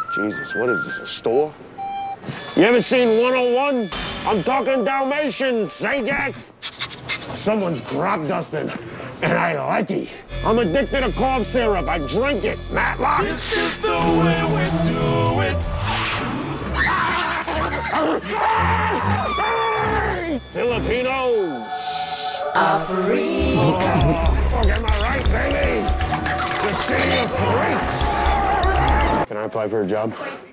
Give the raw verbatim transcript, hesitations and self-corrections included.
Jesus, what is this, a store? You ever seen one oh one? I'm talking Dalmations, say Jack? Someone's crop dusting, and I like it. I'm addicted to cough syrup. I drink it, Matlock. This is the way we do it. Filipinos are free. Oh, fuck, am I right, baby? The city of freaks. Can I apply for a job?